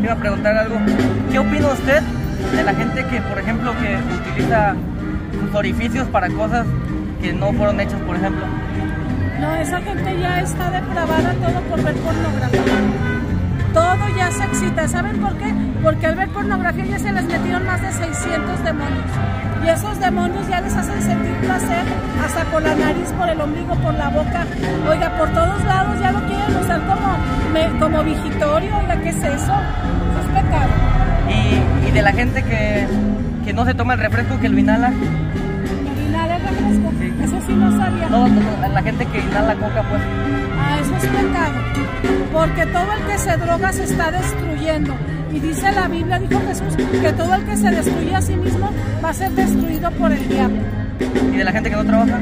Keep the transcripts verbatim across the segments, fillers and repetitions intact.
te iba a preguntar algo. ¿Qué opina usted de la gente que, por ejemplo, que utiliza sus orificios para cosas que no fueron hechas, por ejemplo? No, esa gente ya está depravada todo por ver pornografía. Todo ya se excita. ¿Saben por qué? Porque al ver pornografía ya se les metieron más de seiscientos demonios. Y esos demonios ya les hacen sentir placer hasta por la nariz, por el ombligo, por la boca. Oiga, por todos lados ya lo quieren usar como, me, como vigitorio. Oiga, ¿qué es eso? Eso es pecado. Y, y de la gente que, que no se toma el refresco, que lo inhala. ¿El inhala el refresco? Sí. Eso sí no sabía. No, no, la gente que inhala coca, pues. Ah, eso es pecado. Porque todo el que se droga se está destruyendo. Y dice la Biblia, dijo Jesús, que todo el que se destruye a sí mismo va a ser destruido por el diablo. ¿Y de la gente que no trabaja?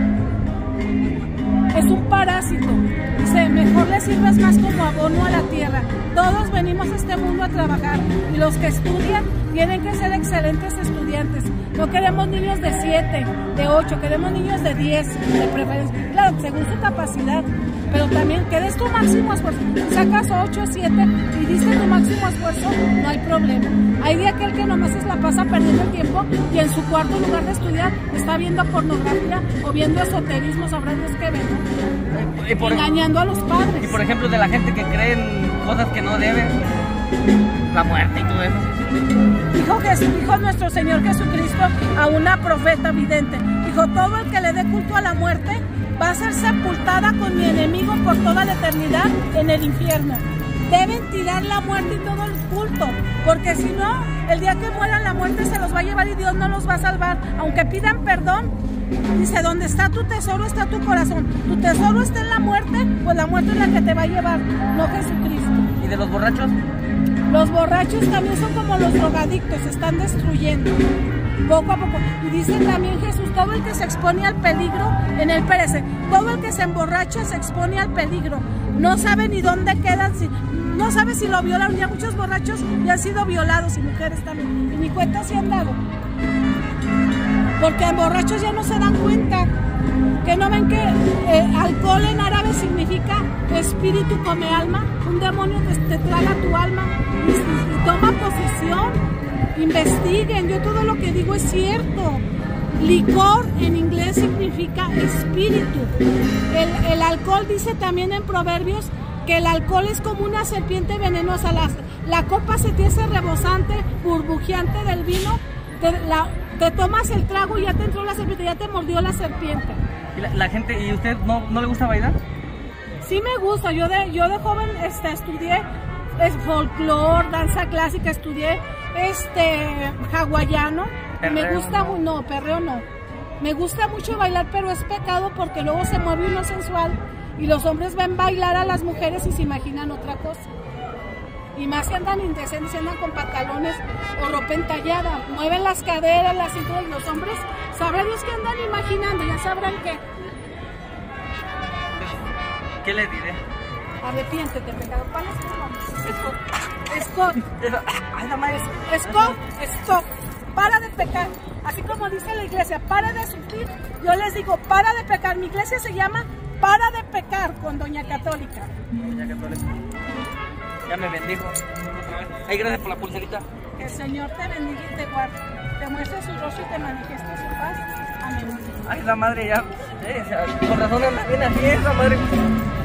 Es un parásito. Dice, mejor le sirves más como abono a la tierra. Todos venimos a este mundo a trabajar. Y los que estudian tienen que ser excelentes estudiantes. No queremos niños de siete, de ocho, queremos niños de diez, de preferencia. Claro, según su capacidad. Pero también que des tu máximo esfuerzo. Si sacas ocho, siete y diste tu máximo esfuerzo, no hay problema. Hay de aquel que nomás se la pasa perdiendo el tiempo y en su cuarto lugar de estudiar está viendo pornografía o viendo esoterismo, sabrá Dios qué ven. Y por, engañando a los padres. Y por ejemplo, de la gente que cree en cosas que no deben, la muerte y todo eso. Dijo, Jesús, dijo nuestro Señor Jesucristo a una profeta vidente. Dijo, todo el que le dé culto a la muerte va a ser sepultada con mi enemigo por toda la eternidad en el infierno. Deben tirar la muerte y todo el culto, porque si no, el día que mueran la muerte se los va a llevar y Dios no los va a salvar. Aunque pidan perdón, dice, donde está tu tesoro está tu corazón. Tu tesoro está en la muerte, pues la muerte es la que te va a llevar, no Jesucristo. ¿Y de los borrachos? Los borrachos también son como los drogadictos, se están destruyendo poco a poco. Y dice también Jesús, todo el que se expone al peligro, en él perece. Todo el que se emborracha se expone al peligro. No sabe ni dónde quedan, si, no sabe si lo violan. Ya muchos borrachos ya han sido violados y mujeres también. Y ni cuenta se han dado. Porque borrachos ya no se dan cuenta. Que no ven que eh, alcohol en árabe significa espíritu come alma. Un demonio te, te traga tu alma y, y toma posesión. Investiguen, yo todo lo que digo es cierto. Licor en inglés significa espíritu. El, el alcohol dice también en Proverbios que el alcohol es como una serpiente venenosa. La, la copa se te hace rebosante, burbujeante del vino. Te, la, te tomas el trago y ya te entró la serpiente, ya te mordió la serpiente. ¿Y la, la gente, y usted no, no le gusta bailar? Sí me gusta, yo de, yo de joven este, estudié es folclore, danza clásica, estudié este hawaiano. Perreo, me gusta muy, no, perreo no. Me gusta mucho bailar, pero es pecado porque luego se mueve uno sensual y los hombres ven bailar a las mujeres y se imaginan otra cosa. Y más si andan indecentes, si andan con pantalones o ropa entallada, mueven las caderas, las cinturas, y los hombres, sabrá Dios que andan imaginando, ya sabrán qué. ¿Qué le diré? Arrepiéntete, pecado. ¿Cuál es tu nombre? Scott. Scott. Ay, no más. Scott, Scott. Para de pecar. Así como dice la iglesia, para de sufrir. Yo les digo, para de pecar. Mi iglesia se llama Para de Pecar con Doña Católica. Doña Católica. Ya me bendijo. Ay, gracias por la pulserita. Que el Señor te bendiga y te guarde. Te muestre su rostro y te manifieste su paz. Amén. Ay, la madre ya. Eh, con razón anda bien así, esa madre.